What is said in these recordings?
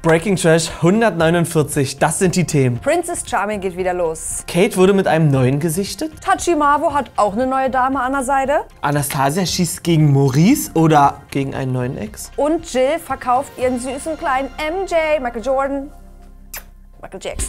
Breaking Trash 149, das sind die Themen. Princess Charming geht wieder los. Kate wurde mit einem neuen gesichtet. Tachi Marvo hat auch eine neue Dame an der Seite. Anastasia schießt gegen Maurice oder gegen einen neuen Ex. Und Jill verkauft ihren süßen kleinen MJ, Michael Jordan, Michael Jackson.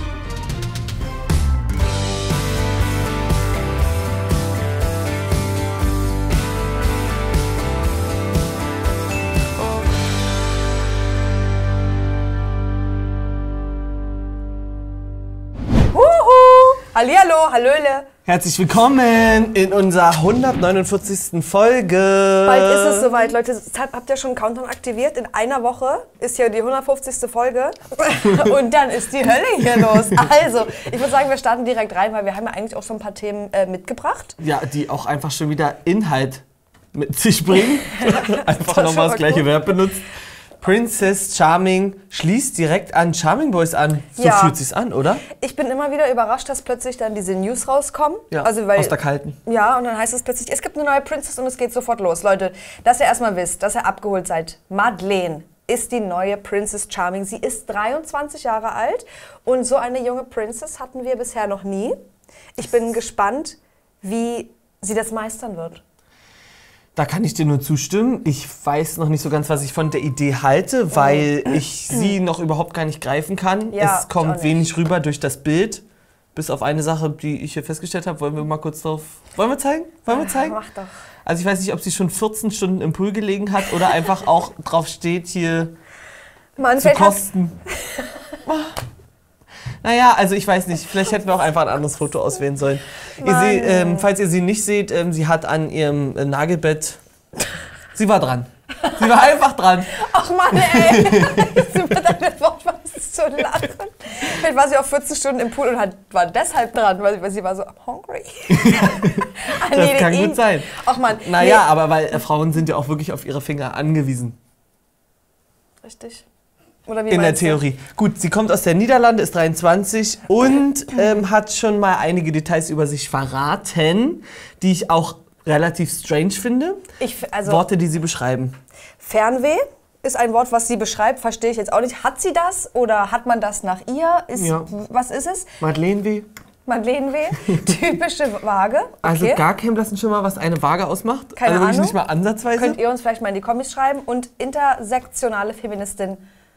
Hallihallo, hallöle. Herzlich willkommen in unserer 149. Folge. Bald ist es soweit, Leute. Habt ihr schon einen Countdown aktiviert? In einer Woche ist ja die 150. Folge. Und dann ist die Hölle hier los. Also, ich würde sagen, wir starten direkt rein, weil wir haben ja eigentlich auch schon ein paar Themen mitgebracht. Ja, die auch einfach schon wieder Inhalt mit sich bringen. Einfach nochmal das gleiche Verb benutzt. Princess Charming schließt direkt an Charming Boys an. So Ja. fühlt sich's an, oder? Ich bin immer wieder überrascht, dass plötzlich dann diese News rauskommen. Ja, also, weil, aus der Kalten. Ja, und dann heißt es plötzlich, es gibt eine neue Princess und es geht sofort los. Leute, dass ihr erstmal wisst, dass ihr abgeholt seid. Madeleine ist die neue Princess Charming. Sie ist 23 Jahre alt und so eine junge Princess hatten wir bisher noch nie. Ich bin gespannt, wie sie das meistern wird. Da kann ich dir nur zustimmen. Ich weiß noch nicht so ganz, was ich von der Idee halte, weil ich sie noch überhaupt gar nicht greifen kann. Ja, es ich auch kommt nicht. wenig rüber durch das Bild. Bis auf eine Sache, die ich hier festgestellt habe. Wollen wir mal kurz drauf... Wollen wir zeigen? Wollen wir zeigen? Mach doch. Also ich weiß nicht, ob sie schon 14 Stunden im Pool gelegen hat oder einfach auch drauf steht, hier Mann, zu vielleicht hat- kosten. Naja, also ich weiß nicht, vielleicht hätten wir auch einfach ein anderes Foto auswählen sollen. Falls ihr sie nicht seht, sie hat an ihrem Nagelbett, sie war dran. Sie war einfach dran. Ach Mann, ey. Über deine Wortwahl ist zu lachen. Vielleicht war sie auch 14 Stunden im Pool und war deshalb dran, weil sie war so, I'm hungry. Das kann gut sein. Ach Mann. Naja, aber weil Frauen sind ja auch wirklich auf ihre Finger angewiesen. Richtig. Oder wie In der meinst du? Theorie. Gut, sie kommt aus der Niederlande, ist 23 und hat schon mal einige Details über sich verraten, die ich auch relativ strange finde. Also Worte, die sie beschreiben. Fernweh ist ein Wort, was sie beschreibt, verstehe ich jetzt auch nicht. Hat sie das oder hat man das nach ihr? Ja. Was ist es? Madeleine weh. Madeleinewehe? Typische Waage? Okay. Also gar kein blassen Schimmer, was eine Waage ausmacht. Keine also wirklich Ahnung. nicht mal ansatzweise. Könnt ihr uns vielleicht mal in die Kommis schreiben. Und intersektionale Feministin.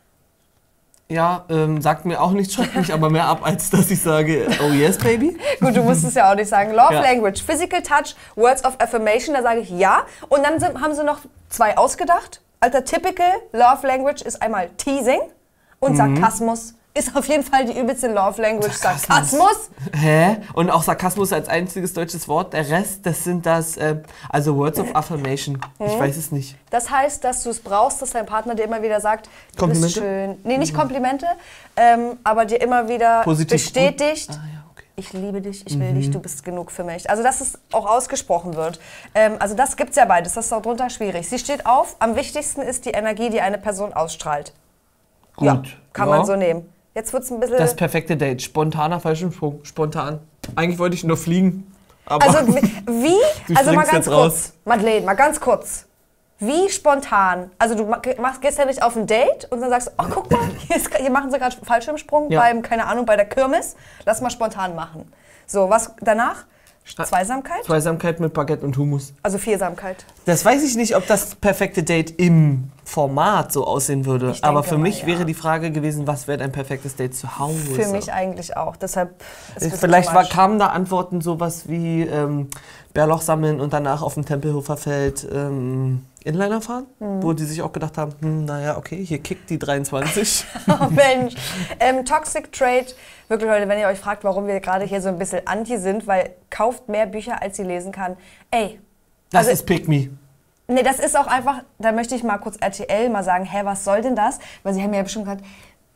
Ja, sagt mir auch nichts, schreckt mich aber mehr ab, als dass ich sage, oh yes, baby. Gut, du musst es ja auch nicht sagen. Love Ja. Language, Physical Touch, Words of Affirmation, da sage ich ja. Und dann haben sie noch 2 ausgedacht. Alter, typical Love Language ist einmal Teasing und Sarkasmus. Ist auf jeden Fall die übelste Love Language. Sarkasmus? Hä? Und auch Sarkasmus als einziges deutsches Wort. Der Rest, das sind also Words of Affirmation. Ich weiß es nicht. Das heißt, dass du es brauchst, dass dein Partner dir immer wieder sagt, du bist Komplimente? schön. Nee, nicht Komplimente, aber dir immer wieder Positiv bestätigt. gut. Ah, ja, okay. Ich liebe dich, ich will dich, du bist genug für mich. Also, dass es auch ausgesprochen wird. Also, das gibt's ja beides, das ist auch drunter schwierig. Sie steht auf, am wichtigsten ist die Energie, die eine Person ausstrahlt. Gut. Ja, kann Ja. man so nehmen. Jetzt wird's ein bisschen... Das perfekte Date. Spontaner Fallschirmsprung. Spontan. Eigentlich wollte ich nur fliegen. Aber Also, wie? Du Also, mal springst ganz jetzt kurz. raus. Madeleine, mal ganz kurz. Wie spontan? Also, du gehst ja nicht auf ein Date und dann sagst du, oh, guck mal, hier machen sie gerade Fallschirmsprung Ja. keine Ahnung, bei der Kirmes. Lass mal spontan machen. So, was danach? Zweisamkeit? Zweisamkeit mit Baguette und Hummus. Also Viersamkeit. Das weiß ich nicht, ob das perfekte Date im Format so aussehen würde. Ich Aber denke für mal, mich ja. wäre die Frage gewesen, was wäre ein perfektes Date zu Hause? Für mich eigentlich auch. Deshalb ist es Vielleicht too much. kamen da Antworten sowas wie Bärlauch sammeln und danach auf dem Tempelhofer Feld Inliner fahren, wo die sich auch gedacht haben, naja, okay, hier kickt die 23. Oh Mensch. Toxic Trade. Wirklich, Leute, wenn ihr euch fragt, warum wir gerade hier so ein bisschen anti sind, weil kauft mehr Bücher, als ihr lesen kann. Ey. Das Also- ist Pick Me. Nee, das ist auch einfach, da möchte ich mal kurz RTL mal sagen, hä, was soll denn das? Weil sie haben ja bestimmt gesagt,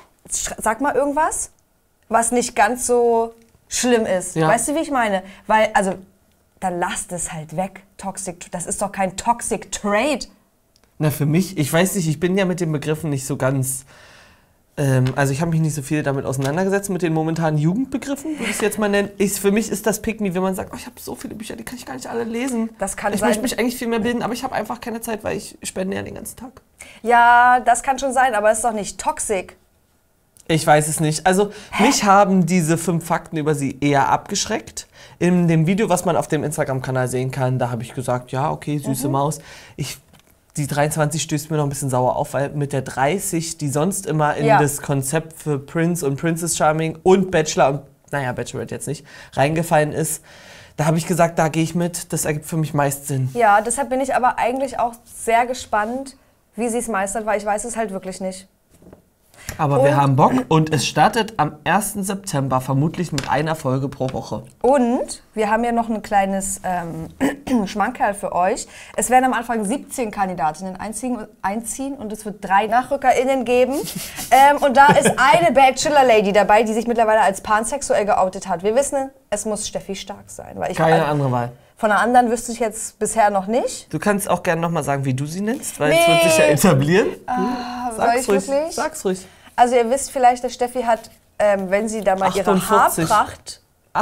sag mal irgendwas, was nicht ganz so schlimm ist. Ja. Weißt du, wie ich meine? Weil, also, dann lasst es halt weg. Toxic, das ist doch kein Toxic Trade. Na, für mich, ich weiß nicht, ich bin ja mit den Begriffen nicht so ganz Also ich habe mich nicht so viel damit auseinandergesetzt, mit den momentanen Jugendbegriffen, würde ich es jetzt mal nennen. Für mich ist das Pick Me, wenn man sagt, oh, ich habe so viele Bücher, die kann ich gar nicht alle lesen. Das kann ich sein. möchte mich eigentlich viel mehr bilden, aber ich habe einfach keine Zeit, weil ich spende ja den ganzen Tag. Ja, das kann schon sein, aber es ist doch nicht toxisch. Ich weiß es nicht. Also mich haben diese 5 Fakten über sie eher abgeschreckt. In dem Video, was man auf dem Instagram-Kanal sehen kann, da habe ich gesagt, ja, okay, süße Maus. Die 23 stößt mir noch ein bisschen sauer auf, weil mit der 30, die sonst immer in das Konzept für Prince und Princess Charming und Bachelor und, naja, Bachelorette jetzt nicht, reingefallen ist, da habe ich gesagt, da gehe ich mit, das ergibt für mich meist Sinn. Ja, deshalb bin ich aber eigentlich auch sehr gespannt, wie sie es meistert, weil ich weiß es halt wirklich nicht. Aber wir haben Bock und es startet am 1. September, vermutlich mit einer Folge pro Woche. Und wir haben ja noch ein kleines Schmankerl für euch. Es werden am Anfang 17 Kandidatinnen einziehen und es wird 3 NachrückerInnen geben. Und da ist eine Bachelor-Lady dabei, die sich mittlerweile als pansexuell geoutet hat. Wir wissen, es muss Steffi Stark sein. Weil Keine andere Wahl. Von einer anderen wüsste ich jetzt bisher noch nicht. Du kannst auch gerne noch mal sagen, wie du sie nennst, weil es wird sich ja etablieren. Sag's ruhig. Sag's ruhig. Also ihr wisst vielleicht, dass Steffi hat, wenn sie da mal 48. ihre Haarpracht...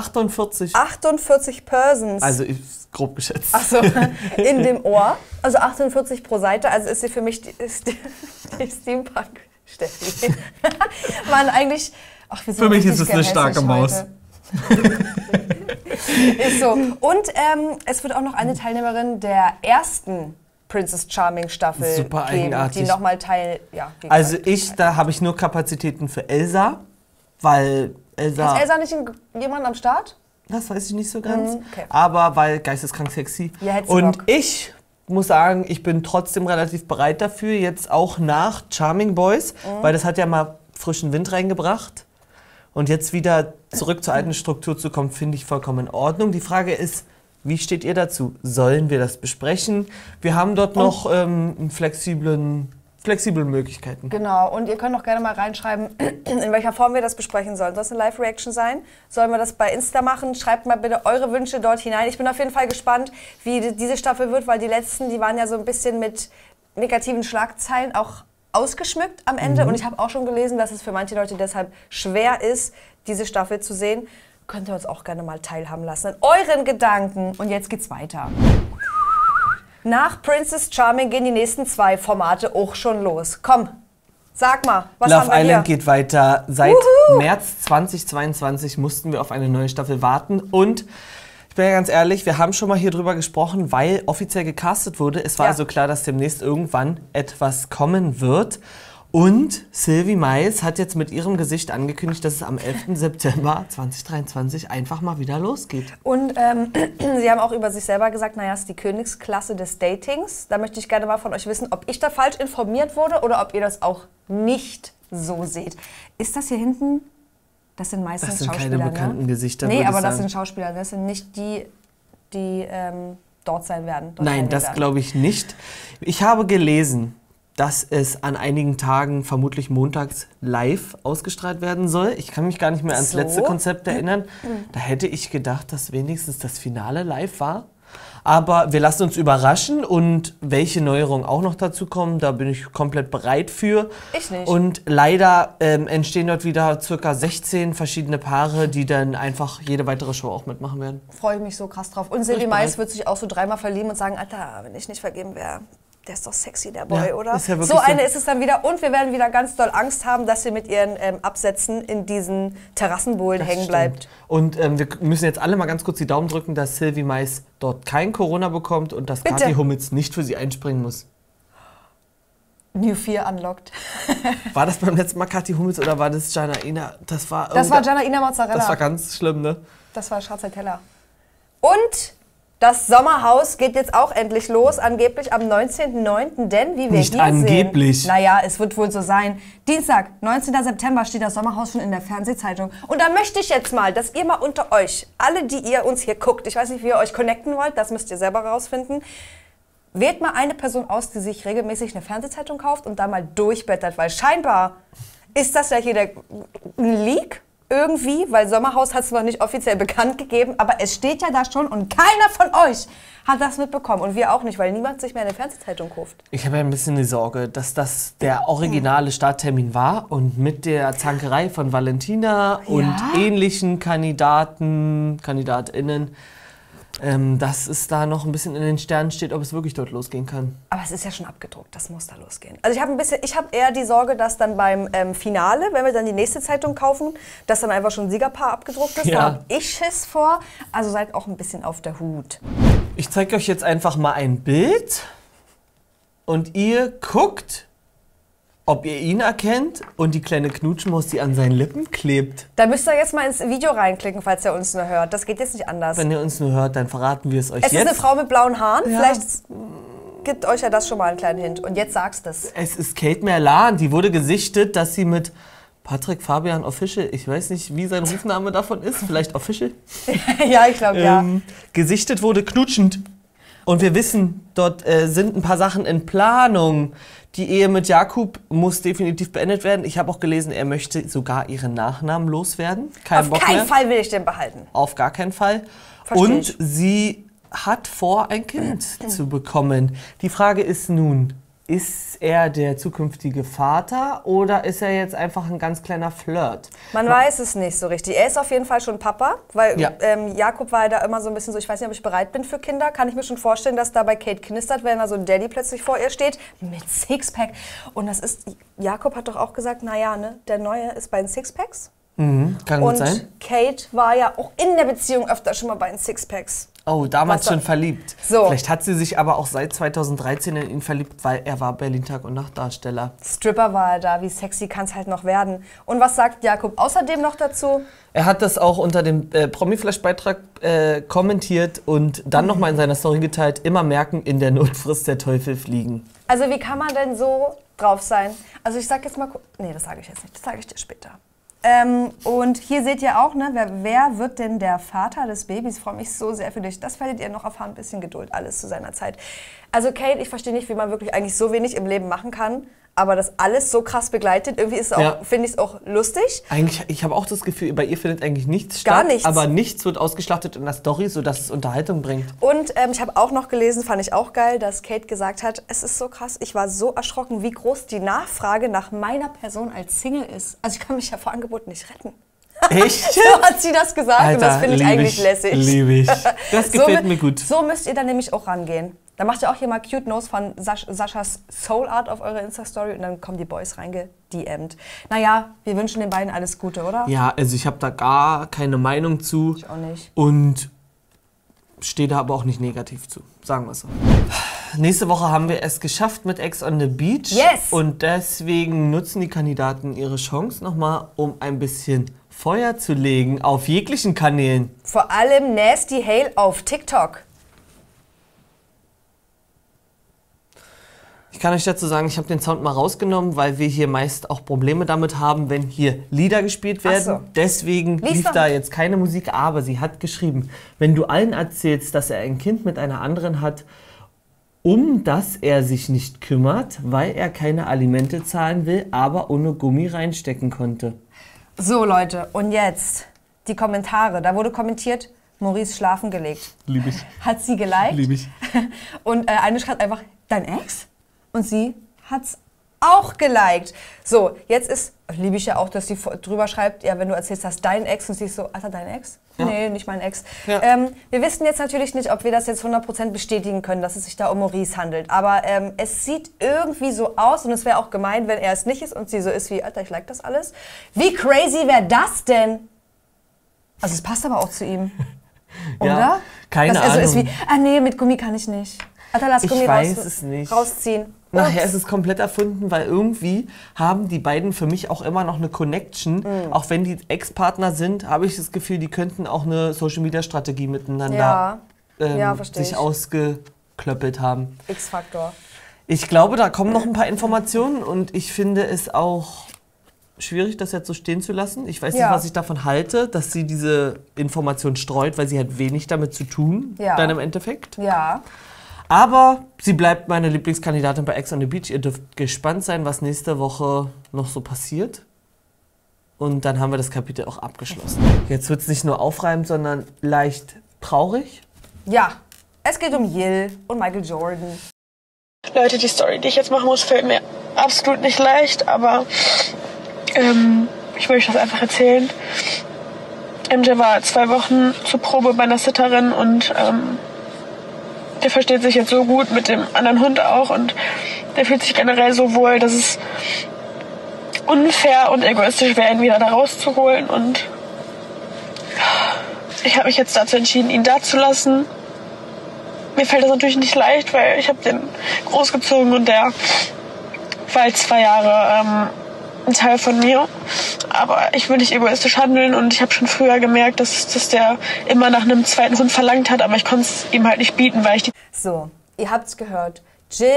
48 Persons. Also ist grob geschätzt. Ach so, in dem Ohr. Also 48 pro Seite. Also ist sie für mich die Steampunk-Steffi. Man eigentlich... Ach, für mich ist es eine starke Maus. Ist so. Und es wird auch noch eine Teilnehmerin der ersten Princess Charming Staffel super geben, eigenartig. die nochmal also da habe ich nur Kapazitäten für Elsa, weil Elsa... Ist Elsa nicht jemand am Start? Das weiß ich nicht so ganz. Okay. Aber weil geisteskrank sexy. Ja, hätte sie und Bock. Ich muss sagen, ich bin trotzdem relativ bereit dafür, jetzt auch nach Charming Boys, weil das hat ja mal frischen Wind reingebracht. Und jetzt wieder zurück zur alten Struktur zu kommen, finde ich vollkommen in Ordnung. Die Frage ist, wie steht ihr dazu? Sollen wir das besprechen? Wir haben dort noch flexible Möglichkeiten. Genau, und ihr könnt auch gerne mal reinschreiben, in welcher Form wir das besprechen sollen. Soll es eine Live-Reaction sein? Sollen wir das bei Insta machen? Schreibt mal bitte eure Wünsche dort hinein. Ich bin auf jeden Fall gespannt, wie diese Staffel wird, weil die letzten, die waren ja so ein bisschen mit negativen Schlagzeilen auch ausgeschmückt am Ende. Und ich habe auch schon gelesen, dass es für manche Leute deshalb schwer ist, diese Staffel zu sehen. Könnt ihr uns auch gerne mal teilhaben lassen an euren Gedanken. Und jetzt geht's weiter. Nach Princess Charming gehen die nächsten 2 Formate auch schon los. Komm, sag mal, was Love haben wir Island hier? geht weiter. Seit März 2022 mussten wir auf eine neue Staffel warten. Und ich bin ja ganz ehrlich, wir haben schon mal hier drüber gesprochen, weil offiziell gecastet wurde. Es war also klar, dass demnächst irgendwann etwas kommen wird. Und Sylvie Mais hat jetzt mit ihrem Gesicht angekündigt, dass es am 11. September 2023 einfach mal wieder losgeht. Und sie haben auch über sich selber gesagt, naja, es ist die Königsklasse des Datings. Da möchte ich gerne mal von euch wissen, ob ich da falsch informiert wurde oder ob ihr das auch nicht so seht. Ist das hier hinten? Das sind meistens Das sind Schauspieler, keine bekannten Gesichter, Nee, würde aber ich das sagen. sind Schauspieler. Das sind nicht die dort sein werden. Nein, das glaube ich nicht. Ich habe gelesen, dass es an einigen Tagen vermutlich montags live ausgestrahlt werden soll. Ich kann mich gar nicht mehr ans letzte Konzept erinnern. Da hätte ich gedacht, dass wenigstens das Finale live war. Aber wir lassen uns überraschen und welche Neuerungen auch noch dazu kommen, da bin ich komplett bereit für. Ich nicht. Und leider entstehen dort wieder ca. 16 verschiedene Paare, die dann einfach jede weitere Show auch mitmachen werden. Freue ich mich so krass drauf. Und Sylvie Mais wird sich auch so 3-mal verlieben und sagen, Alter, wenn ich nicht vergeben wäre, der ist doch sexy, der Boy, Ja, oder? ist ja wirklich so eine so. ist es dann wieder. Und wir werden wieder ganz doll Angst haben, dass sie mit ihren Absätzen in diesen Terrassenbohlen hängen bleibt. Und wir müssen jetzt alle mal ganz kurz die Daumen drücken, dass Sylvie Mais dort kein Corona bekommt und dass Bitte. Kathi Hummels nicht für sie einspringen muss. New 4 unlocked. War das beim letzten Mal Kathi Hummels oder war das Janaina? Das war Janaina Mozzarella. Das war ganz schlimm, ne? Das war Schwarzer Teller. Und das Sommerhaus geht jetzt auch endlich los, angeblich am 19.09., denn wie wir Nicht hier angeblich. sehen... Naja, es wird wohl so sein. Dienstag, 19. September steht das Sommerhaus schon in der Fernsehzeitung. Und da möchte ich jetzt mal, dass ihr mal unter euch, alle, die ihr uns hier guckt, ich weiß nicht, wie ihr euch connecten wollt, das müsst ihr selber rausfinden, wählt mal eine Person aus, die sich regelmäßig eine Fernsehzeitung kauft und da mal durchblättert, weil scheinbar ist das ja hier ein Leak. irgendwie, weil Sommerhaus hat es noch nicht offiziell bekannt gegeben, aber es steht ja da schon und keiner von euch hat das mitbekommen und wir auch nicht, weil niemand sich mehr eine Fernsehzeitung kauft. Ich habe ja ein bisschen die Sorge, dass das der originale Starttermin war und mit der Zankerei von Valentina und ähnlichen KandidatInnen, dass es da noch ein bisschen in den Sternen steht, ob es wirklich dort losgehen kann. Aber es ist ja schon abgedruckt, das muss da losgehen. Also ich habe eher die Sorge, dass dann beim Finale, wenn wir dann die nächste Zeitung kaufen, dass dann einfach schon ein Siegerpaar abgedruckt ist. Ja. Da habe ich Schiss vor. Also seid auch ein bisschen auf der Hut. Ich zeige euch jetzt einfach mal ein Bild und ihr guckt, ob ihr ihn erkennt und die kleine Knutschmaus, die an seinen Lippen klebt. Da müsst ihr jetzt mal ins Video reinklicken, falls ihr uns nur hört. Das geht jetzt nicht anders. Wenn ihr uns nur hört, dann verraten wir es euch Es jetzt. ist eine Frau mit blauen Haaren. Ja. Vielleicht gibt euch ja das schon mal einen kleinen Hint. Und jetzt sagst du es. Es ist Kate Merlan, die wurde gesichtet, dass sie mit Patrick Fabian Official, ich weiß nicht, wie sein Rufname davon ist, vielleicht Official, Ja, ich glaube, ja. gesichtet wurde, knutschend. Und wir wissen, dort sind ein paar Sachen in Planung. Die Ehe mit Jakub muss definitiv beendet werden. Ich habe auch gelesen, er möchte sogar ihren Nachnamen loswerden. Auf keinen Fall will ich den behalten. Auf gar keinen Fall. Versteh Und ich. sie hat vor, ein Kind zu bekommen. Die Frage ist nun, ist er der zukünftige Vater oder ist er jetzt einfach ein ganz kleiner Flirt? Man weiß es nicht so richtig. Er ist auf jeden Fall schon Papa, weil Ja. Jakob war ja da immer so ein bisschen so, ich weiß nicht, ob ich bereit bin für Kinder. Kann ich mir schon vorstellen, dass da bei Kate knistert, wenn da so ein Daddy plötzlich vor ihr steht mit Sixpack. Und das ist, Jakob hat doch auch gesagt, naja, ne, der Neue ist bei den Sixpacks. Kann gut Und sein. Kate war ja auch in der Beziehung öfter schon mal bei den Sixpacks. Oh, damals Was- schon verliebt. So. Vielleicht hat sie sich aber auch seit 2013 in ihn verliebt, weil er war Berlin Tag- und Nacht-Darsteller. Stripper war er da, wie sexy kann es halt noch werden. Und was sagt Jakob außerdem noch dazu? Er hat das auch unter dem Promi-Flash-Beitrag kommentiert und dann nochmal in seiner Story geteilt, immer merken, in der Not frisst der Teufel fliegen. Also wie kann man denn so drauf sein? Also ich sag jetzt mal, nee, das sage ich jetzt nicht, das sage ich dir später. Und hier seht ihr auch, ne, wer wird denn der Vater des Babys? Ich freue mich so sehr für dich. Das werdet ihr noch erfahren. Ein bisschen Geduld, alles zu seiner Zeit. Also Kate, ich verstehe nicht, wie man wirklich eigentlich so wenig im Leben machen kann, aber das alles so krass begleitet. Irgendwie ist es auch, Ja. finde ich es auch lustig. Eigentlich, ich habe auch das Gefühl, bei ihr findet eigentlich nichts Gar statt, nichts. aber nichts wird ausgeschlachtet in der Story, sodass es Unterhaltung bringt. Und ich habe auch noch gelesen, fand ich auch geil, dass Kate gesagt hat, es ist so krass, ich war so erschrocken, wie groß die Nachfrage nach meiner Person als Single ist. Also ich kann mich ja vor Angeboten nicht retten. Echt? So hat sie das gesagt und das finde ich lieb eigentlich lässig. Lieb ich. Das gefällt So mir gut. So müsst ihr dann nämlich auch rangehen. Da macht ihr auch hier mal Cute Nose von Saschas Soul Art auf eure Insta-Story und dann kommen die Boys reingedM'd. Naja, wir wünschen den beiden alles Gute, oder? Ja, also ich habe da gar keine Meinung zu. Ich auch nicht. Und stehe da aber auch nicht negativ zu, sagen wir so. Nächste Woche haben wir es geschafft mit Ex on the Beach. Yes! Und deswegen nutzen die Kandidaten ihre Chance nochmal, um ein bisschen Feuer zu legen auf jeglichen Kanälen. Vor allem Nasty Hale auf TikTok. Ich kann euch dazu sagen, ich habe den Sound mal rausgenommen, weil wir hier meist auch Probleme damit haben, wenn hier Lieder gespielt werden. Ach so. Deswegen Lies lief doch. da jetzt keine Musik, aber sie hat geschrieben, wenn du allen erzählst, dass er ein Kind mit einer anderen hat, um das er sich nicht kümmert, weil er keine Alimente zahlen will, aber ohne Gummi reinstecken konnte. So Leute, und jetzt die Kommentare. Da wurde kommentiert, Maurice schlafen gelegt. Lieb ich. Hat sie geliked. Lieb ich. Und eine schreibt einfach, dein Ex? Und sie hat's auch geliked. So, jetzt ist, liebe ich ja auch, dass sie drüber schreibt, ja, wenn du erzählst, hast dein Ex und sie ist so, Alter, dein Ex? Ja. Nee, nicht mein Ex. Ja. Wir wissen jetzt natürlich nicht, ob wir das jetzt 100% bestätigen können, dass es sich da um Maurice handelt. Aber es sieht irgendwie so aus und es wäre auch gemein, wenn er es nicht ist und sie so ist wie, Alter, ich like das alles. Wie crazy wäre das denn? Also es passt aber auch zu ihm. Oder? Ja, keine Dass er so ist Ahnung. wie, ah nee, mit Gummi kann ich nicht. Alter, lass Ich Gummi weiß es nicht. rausziehen. Nachher Ups. ist es komplett erfunden, weil irgendwie haben die beiden für mich auch immer noch eine Connection. Auch wenn die Ex-Partner sind, habe ich das Gefühl, die könnten auch eine Social-Media-Strategie miteinander Ja, versteh sich ich. ausgeklöppelt haben. X-Faktor. Ich glaube, da kommen noch ein paar Informationen und ich finde es auch schwierig, das jetzt so stehen zu lassen. Ich weiß Ja. nicht, was ich davon halte, dass sie diese Information streut, weil sie hat wenig damit zu tun, Ja. dann im Endeffekt. Ja. Aber sie bleibt meine Lieblingskandidatin bei Ex on the Beach. Ihr dürft gespannt sein, was nächste Woche noch so passiert. Und dann haben wir das Kapitel auch abgeschlossen. Jetzt wird es nicht nur aufreibend, sondern leicht traurig. Ja, es geht um Jill und Michael Jordan. Leute, die Story, die ich jetzt machen muss, fällt mir absolut nicht leicht, aber ich will euch das einfach erzählen. MJ war 2 Wochen zur Probe bei einer Sitterin und der versteht sich jetzt so gut mit dem anderen Hund auch und der fühlt sich generell so wohl, dass es unfair und egoistisch wäre, ihn wieder da rauszuholen. Und ich habe mich jetzt dazu entschieden, ihn da zu lassen. Mir fällt das natürlich nicht leicht, weil ich habe den großgezogen und der war jetzt 2 Jahre ein Teil von mir. Aber ich will nicht egoistisch handeln und ich habe schon früher gemerkt, dass der immer nach einem zweiten Hund verlangt hat, aber ich konnte es ihm halt nicht bieten, weil ich die... So, ihr habt's gehört. Jill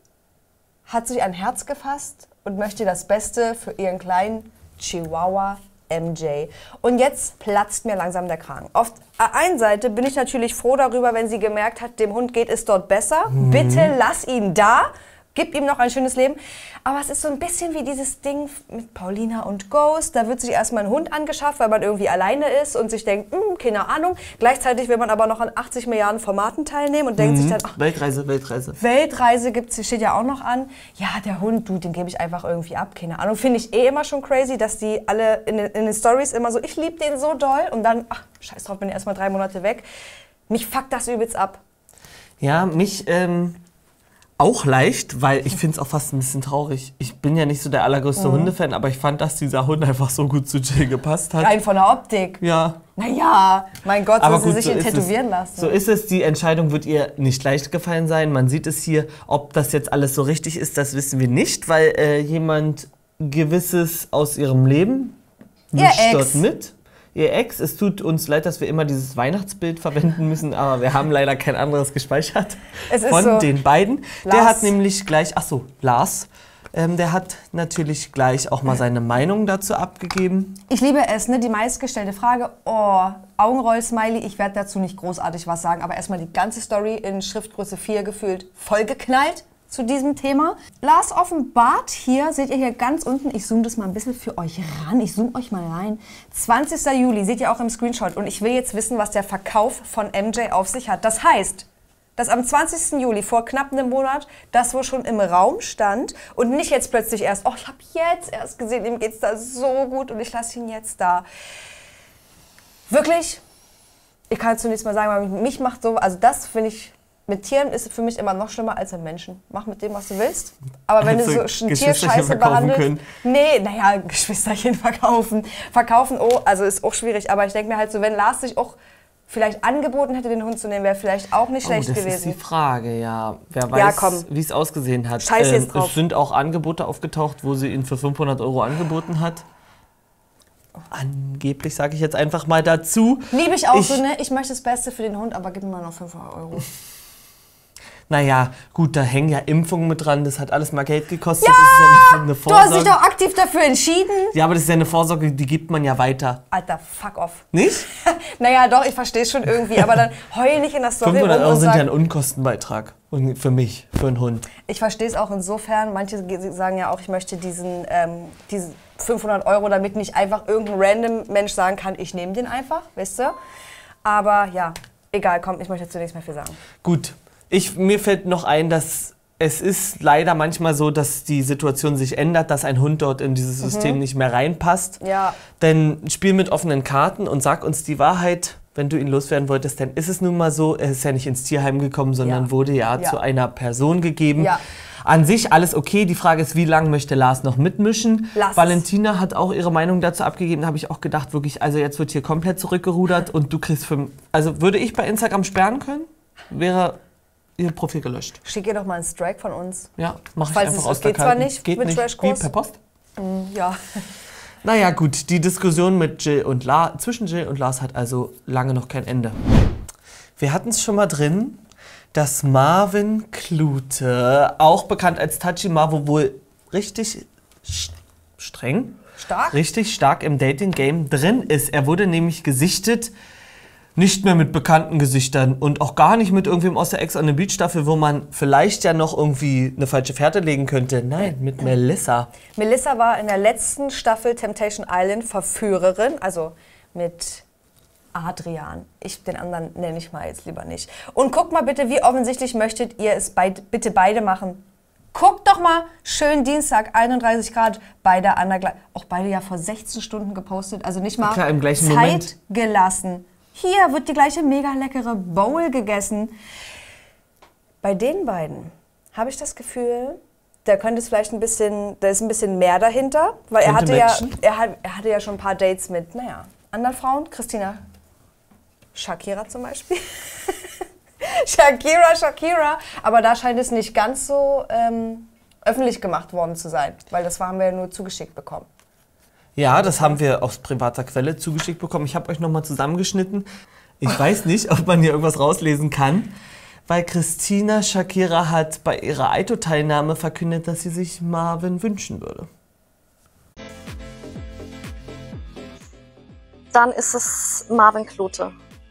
hat sich ein Herz gefasst und möchte das Beste für ihren kleinen Chihuahua MJ. Und jetzt platzt mir langsam der Kragen. Auf der einen Seite bin ich natürlich froh darüber, wenn sie gemerkt hat, dem Hund geht es dort besser. Bitte lass ihn da. Gib ihm noch ein schönes Leben. Aber es ist so ein bisschen wie dieses Ding mit Paulina und Ghost. Da wird sich erstmal ein Hund angeschafft, weil man irgendwie alleine ist und sich denkt, keine Ahnung. Gleichzeitig will man aber noch an 80 Milliarden Formaten teilnehmen und denkt sich dann, ach, Weltreise. Weltreise steht ja auch noch an. Ja, der Hund, du, den gebe ich einfach irgendwie ab. Keine Ahnung. Finde ich immer schon crazy, dass die alle in den Stories immer so, ich liebe den so doll. Und dann, ach, scheiß drauf, bin ich erstmal 3 Monate weg. Mich fuckt das übelst ab. Ja, mich auch leicht, weil ich finde es auch fast ein bisschen traurig. Ich bin ja nicht so der allergrößte Hundefan, aber ich fand, dass dieser Hund einfach so gut zu Jill gepasst hat. Rein von der Optik. Ja. Naja, mein Gott, soll sie gut, sich ihn tätowieren lassen. So ist es. Die Entscheidung wird ihr nicht leicht gefallen sein. Man sieht es hier. Ob das jetzt alles so richtig ist, das wissen wir nicht, weil jemand Gewisses aus ihrem Leben mischt dort mit. Ihr Ex, es tut uns leid, dass wir immer dieses Weihnachtsbild verwenden müssen, aber wir haben leider kein anderes gespeichert von so den beiden. Lars. Der hat nämlich gleich, Lars, der hat natürlich gleich auch mal seine Meinung dazu abgegeben. Ich liebe es, ne? Die meistgestellte Frage, Augenroll-Smiley, ich werde dazu nicht großartig was sagen, aber erstmal die ganze Story in Schriftgröße 4 gefühlt vollgeknallt zu diesem Thema. Lars offenbart hier, seht ihr hier ganz unten, ich zoome das mal ein bisschen für euch ran, ich zoome euch mal rein. 20. Juli, seht ihr auch im Screenshot. Und ich will jetzt wissen, was der Verkauf von MJ auf sich hat. Das heißt, dass am 20. Juli, vor knapp einem Monat, das wohl schon im Raum stand und nicht jetzt plötzlich erst, ich habe jetzt erst gesehen, ihm geht's da so gut und ich lasse ihn jetzt da. Wirklich, ich kann dazu nichts mehr sagen, weil mich macht so, also das finde ich, mit Tieren ist es für mich immer noch schlimmer als mit Menschen. Mach mit dem, was du willst. Aber wenn du so ein Tier scheiße behandelst... Nee, naja, Geschwisterchen verkaufen. Also ist auch schwierig. Aber ich denke mir halt so, wenn Lars sich auch vielleicht angeboten hätte, den Hund zu nehmen, wäre vielleicht auch nicht schlecht gewesen. Das ist die Frage, ja. Wer weiß, wie es ausgesehen hat. Scheiß jetzt drauf. Es sind auch Angebote aufgetaucht, wo sie ihn für 500 € angeboten hat. Angeblich, sage ich jetzt einfach mal dazu. Liebe ich auch so, ne? Ich möchte das Beste für den Hund, aber gib mir mal noch 500 €. Naja, gut, da hängen ja Impfungen mit dran, das hat alles mal Geld gekostet. Ja, das ist ja eine Vorsorge. Du hast dich doch aktiv dafür entschieden. Ja, aber das ist ja eine Vorsorge, die gibt man ja weiter. Alter, fuck off. Nicht? Naja, doch, ich verstehe es schon irgendwie, aber dann heul nicht in der Story 500 € sind ja ein Unkostenbeitrag für mich, für einen Hund. Ich verstehe es auch insofern, manche sagen ja auch, ich möchte diese 500 €, damit nicht einfach irgendein random Mensch sagen kann, ich nehme den einfach, weißt du? Aber ja, egal, komm, ich möchte dazu nichts mehr viel sagen. Gut. Mir fällt noch ein, dass es ist leider manchmal so, dass die Situation sich ändert, dass ein Hund dort in dieses System nicht mehr reinpasst. Ja. Denn spiel mit offenen Karten und sag uns die Wahrheit, wenn du ihn loswerden wolltest. Denn ist es nun mal so, er ist ja nicht ins Tierheim gekommen, sondern wurde ja zu einer Person gegeben. Ja. An sich alles okay. Die Frage ist, wie lange möchte Lars noch mitmischen? Valentina hat auch ihre Meinung dazu abgegeben. Da habe ich auch gedacht, wirklich, also jetzt wird hier komplett zurückgerudert und du kriegst also würde ich bei Instagram sperren können, wäre ihr Profil gelöscht. Schick ihr doch mal einen Strike von uns. Ja, mach ich einfach aus der Geht zwar nicht geht mit nicht. Trashkurs. Wie, per Post? Ja. Naja gut, die Diskussion mit zwischen Jill und Lars hat also lange noch kein Ende. Wir hatten es schon mal drin, dass Marvin Klute, auch bekannt als Tachi Marvo, wohl richtig richtig stark im Dating-Game drin ist. Er wurde nämlich gesichtet Nicht mehr mit bekannten Gesichtern und auch gar nicht mit irgendwem aus der Ex on the Beach Staffel, wo man vielleicht ja noch irgendwie eine falsche Fährte legen könnte. Nein, mit Melissa. Melissa war in der letzten Staffel Temptation Island Verführerin, also mit Adrian. Den anderen nenne ich mal jetzt lieber nicht. Und guckt mal bitte, wie offensichtlich möchtet ihr es bitte beide machen. Guckt doch mal, schön Dienstag, 31 Grad, beide auch beide ja vor 16 Stunden gepostet, also nicht mal klar, im gleichen Zeit Moment gelassen. Hier wird die gleiche mega leckere Bowl gegessen. Bei den beiden habe ich das Gefühl, da könnte es vielleicht da ist ein bisschen mehr dahinter, weil er hatte ja schon ein paar Dates mit, anderen Frauen, Christina, Shakira zum Beispiel. Shakira, aber da scheint es nicht ganz so öffentlich gemacht worden zu sein, weil das haben wir ja nur zugeschickt bekommen. Ja, das haben wir aus privater Quelle zugeschickt bekommen. Ich habe euch nochmal zusammengeschnitten. Ich weiß nicht, ob man hier irgendwas rauslesen kann, weil Christina Shakira hat bei ihrer Aito-Teilnahme verkündet, dass sie sich Marvin wünschen würde. Dann ist es Marvin Klote.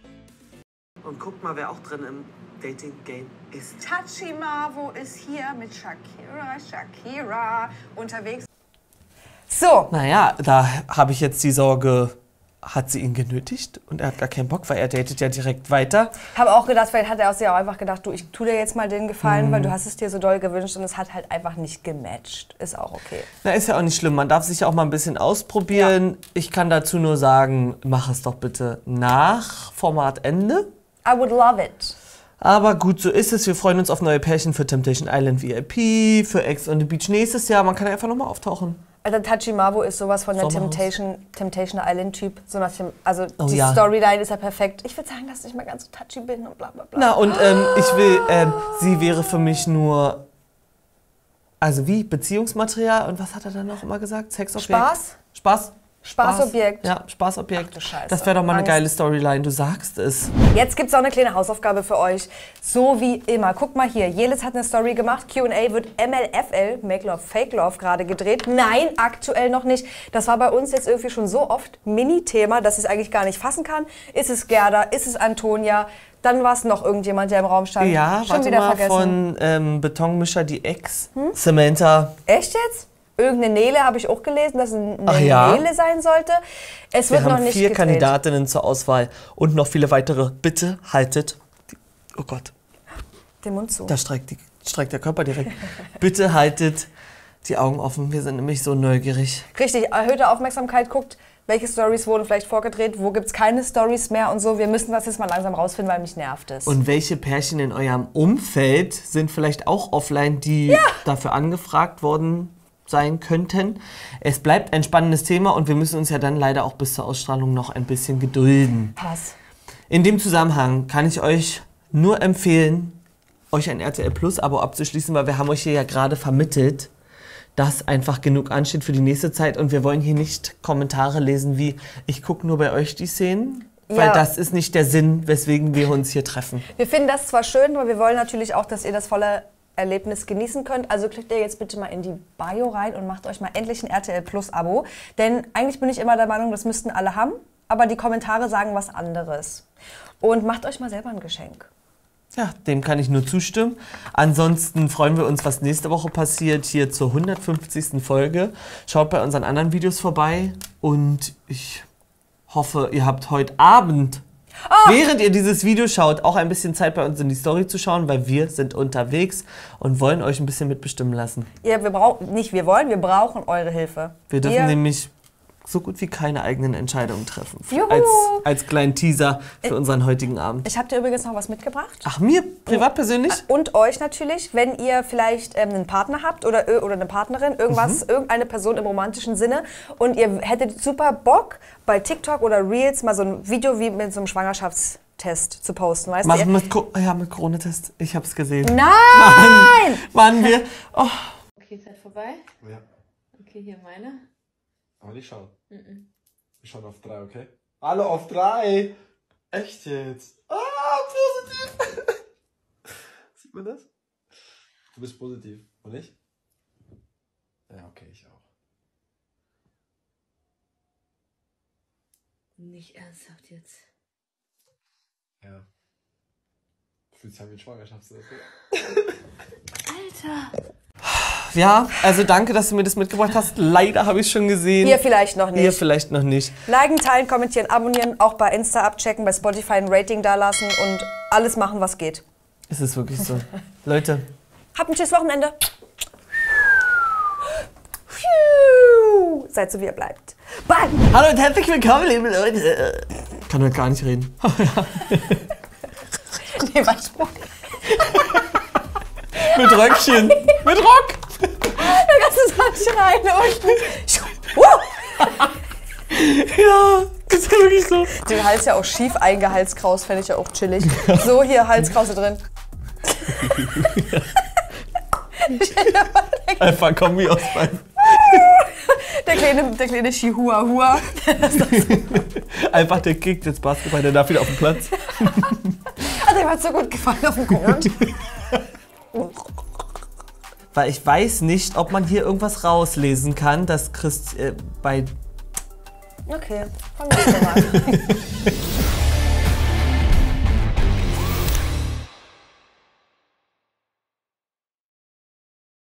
Und guckt mal, wer auch drin im Dating-Game ist. Tachi Marvo ist hier mit Shakira unterwegs. So. Naja, da habe ich jetzt die Sorge, hat sie ihn genötigt und er hat gar keinen Bock, weil er datet ja direkt weiter. Ich habe auch gedacht, vielleicht hat er sich auch einfach gedacht, du, ich tue dir jetzt mal den Gefallen, weil du hast es dir so doll gewünscht und es hat halt einfach nicht gematcht. Ist auch okay. Na, ist ja auch nicht schlimm. Man darf sich auch mal ein bisschen ausprobieren. Ja. Ich kann dazu nur sagen, mach es doch bitte nach Formatende. I would love it. Aber gut, so ist es. Wir freuen uns auf neue Pärchen für Temptation Island VIP, für Ex on the Beach nächstes Jahr. Man kann ja einfach nochmal auftauchen. Alter, Tachi Marvo ist sowas von der Temptation Island-Typ. So also die ja. Storyline ist ja perfekt. Ich würde sagen, dass ich nicht mal ganz so touchy bin und bla bla bla. Na, und sie wäre für mich nur, also wie, Beziehungsmaterial. Und was hat er dann noch immer gesagt? Sexobjekt? Spaßobjekt. Ja, Spaßobjekt. Ach du Scheiße. Das wäre doch mal eine geile Storyline, du sagst es. Jetzt gibt es auch eine kleine Hausaufgabe für euch. So wie immer. Guckt mal hier. Jelis hat eine Story gemacht. Q&A wird MLFL, Make Love, Fake Love, gerade gedreht. Nein, aktuell noch nicht. Das war bei uns jetzt irgendwie schon so oft Mini-Thema, dass ich es eigentlich gar nicht fassen kann. Ist es Gerda? Ist es Antonia? Dann war es noch irgendjemand, der im Raum stand. Ja, schon wieder vergessen. Von Betonmischer, die Ex. Samantha. Echt jetzt? Irgendeine Nele habe ich auch gelesen, dass es eine Nele sein sollte. Es wird noch nicht 4 gedreht. Kandidatinnen zur Auswahl und noch viele weitere. Bitte haltet, oh Gott, den Mund zu. Da streikt der Körper direkt. Bitte haltet die Augen offen, wir sind nämlich so neugierig. Richtig, erhöhte Aufmerksamkeit, guckt, welche Stories wurden vielleicht vorgedreht, wo gibt es keine Stories mehr und so. Wir müssen das jetzt mal langsam rausfinden, weil mich nervt es. Und welche Pärchen in eurem Umfeld sind vielleicht auch offline, die dafür angefragt worden sein könnten. Es bleibt ein spannendes Thema und wir müssen uns ja dann leider auch bis zur Ausstrahlung noch ein bisschen gedulden. Pass. In dem Zusammenhang kann ich euch nur empfehlen, euch ein RTL Plus Abo abzuschließen, weil wir haben euch hier ja gerade vermittelt, dass einfach genug ansteht für die nächste Zeit und wir wollen hier nicht Kommentare lesen wie, ich gucke nur bei euch die Szenen. Weil das ist nicht der Sinn, weswegen wir uns hier treffen. Wir finden das zwar schön, aber wir wollen natürlich auch, dass ihr das volle Erlebnis genießen könnt. Also klickt ihr jetzt bitte mal in die Bio rein und macht euch mal endlich ein RTL Plus Abo. Denn eigentlich bin ich immer der Meinung, das müssten alle haben, aber die Kommentare sagen was anderes. Und macht euch mal selber ein Geschenk. Ja, dem kann ich nur zustimmen. Ansonsten freuen wir uns, was nächste Woche passiert, hier zur 150. Folge. Schaut bei unseren anderen Videos vorbei und ich hoffe, ihr habt heute Abend, während ihr dieses Video schaut, auch ein bisschen Zeit bei uns in die Story zu schauen, weil wir sind unterwegs und wollen euch ein bisschen mitbestimmen lassen. Ja, wir brauchen eure Hilfe. Wir dürfen nämlich so gut wie keine eigenen Entscheidungen treffen. Juhu. Als kleinen Teaser für unseren heutigen Abend. Ich habe dir übrigens noch was mitgebracht. Ach, mir privat persönlich? Und euch natürlich, wenn ihr vielleicht einen Partner habt oder eine Partnerin, irgendeine Person im romantischen Sinne und ihr hättet super Bock, bei TikTok oder Reels mal so ein Video wie mit so einem Schwangerschaftstest zu posten, weißt du? Mit Corona-Test. Ich hab's gesehen. Nein! Waren wir... Oh. Okay, Zeit vorbei. Ja. Okay, hier meine. Aber nicht schauen. Wir schauen auf 3, okay? Alle auf 3! Echt jetzt? Ah, positiv! Sieht man das? Du bist positiv. Und ich? Ja, okay, ich auch. Nicht ernsthaft jetzt. Ja. Fühlt sich an wie ein Schwangerschaftstest, Alter. Ja, also danke, dass du mir das mitgebracht hast. Leider habe ich schon gesehen. Ihr vielleicht noch nicht. Ihr vielleicht noch nicht. Liken, teilen, kommentieren, abonnieren, auch bei Insta abchecken, bei Spotify ein Rating dalassen und alles machen, was geht. Es ist wirklich so. Leute. Habt ein schönes Wochenende. Seid so, wie ihr bleibt. Bye! Hallo und herzlich willkommen, liebe Leute. Ich kann heute gar nicht reden. Nee, warte mal. Mit Röckchen. Mit Rock. Da kannst du so nicht rein unten. Ja, das ist wirklich so. Den Hals ja auch schief eingehalskraus, fände ich ja auch chillig. So, hier, Halskrause drin. Einfach Kombi aus beiden. Der kleine Chihuahua. Einfach der kickt jetzt Basketball, der darf wieder auf den Platz. Also, dem hat so gut gefallen auf dem Grund. Weil ich weiß nicht, ob man hier irgendwas rauslesen kann, dass bei... Okay, fangen wir mal an.